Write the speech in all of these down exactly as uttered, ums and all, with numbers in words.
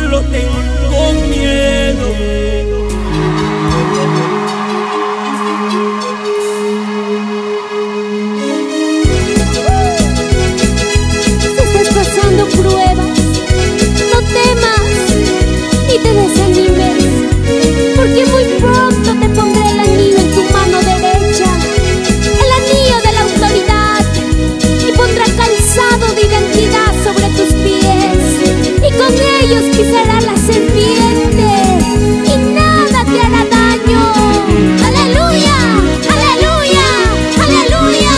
lo tengo miedo. Si estás pasando pruebas, no temas ni te desanimes, porque muy pronto te pondré el anillo en tu mano derecha, el anillo de la autoridad, y pondrá calzado de identidad sobre tus pies, y con ellos pisarás la serpiente, y nada te hará daño. ¡Aleluya! ¡Aleluya! ¡Aleluya!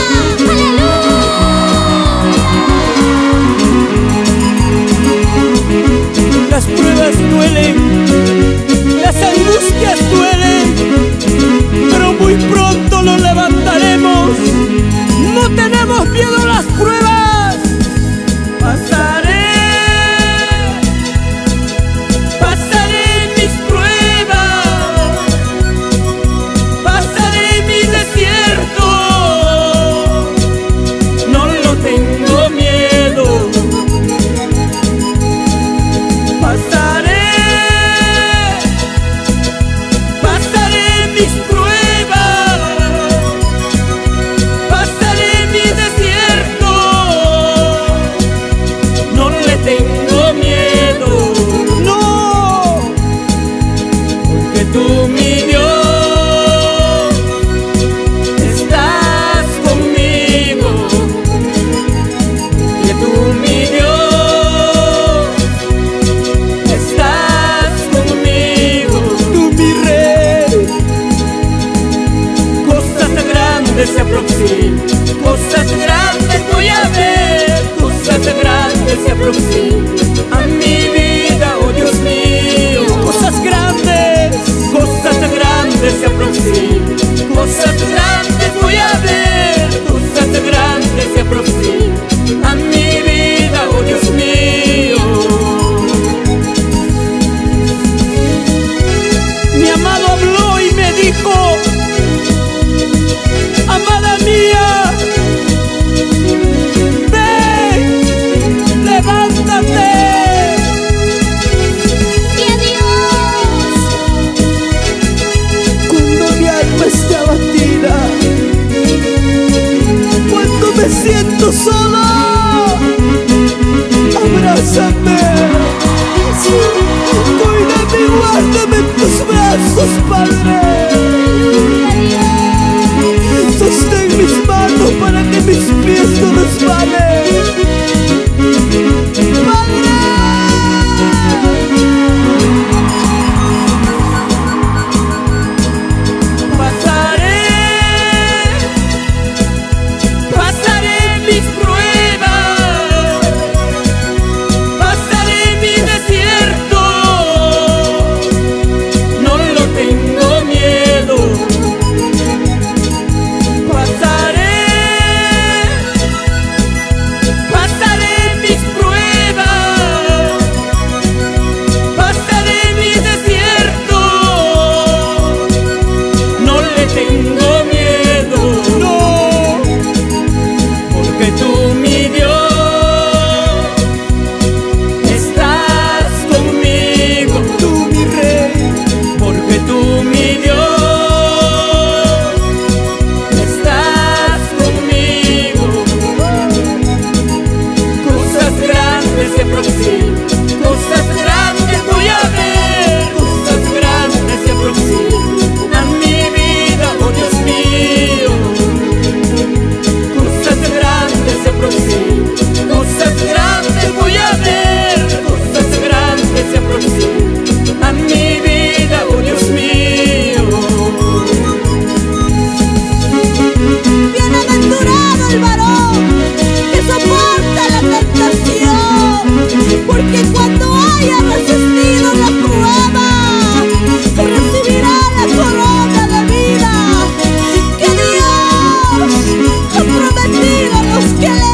¡Aleluya! Las pruebas duelen, las angustias duelen, pero muy pronto nos levantaremos. No tenemos miedo a las pruebas. Pasaré, pasaré mis pruebas, pasaré mi desierto. No lo tengo miedo. Pasaré, pasaré mis pruebas, pasaré mi desierto. No le tengo miedo, no, porque tú, mi Dios, estás conmigo, que tú, mi Dios, estás conmigo. Tú, mi Rey, cosas grandes se aproximan, cosas grandes voy a ver, cosas grandes se aproximan a mi vida, oh Dios mío. Cosas grandes, cosas grandes se aproximan, cosas grandes voy a ver, cosas grandes se aproximan a mi vida, oh Dios mío. Mi amado habló y me dijo: amada mía, ven, levántate. ¡Mi Dios! Cuando mi alma está abatida, cuando me siento solo, abrázame, cuídame y guárdame en tus brazos, Padre. Sostén mis manos para que mis pies no resbalen, Padre. Pasaré, pasaré mis pruebas, pasaré mi desierto. No lo tengo miedo. Pasaré, pasaré mis pruebas, pasaré mi desierto. No le tengo miedo, no, porque tú, mi Dios, estás conmigo. Tú, mi Rey, porque tú, mi Dios, estás conmigo. Cosas grandes se aproximan, cosas grandes voy a ver, cosas grandes se aproximan a mi vida, oh Dios mío. Cosas grandes se aproximan, cosas grandes voy a ver, cosas grandes se aproximan a mi vida, oh Dios mío. Bienaventurado el varón que soporta la tentación, porque cuando haya resistido la prueba, recibirá la corona de vida que Dios ha prometido a los que le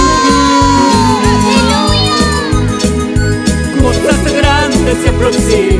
aman. ¡Aleluya! Cosas grandes se aproximan.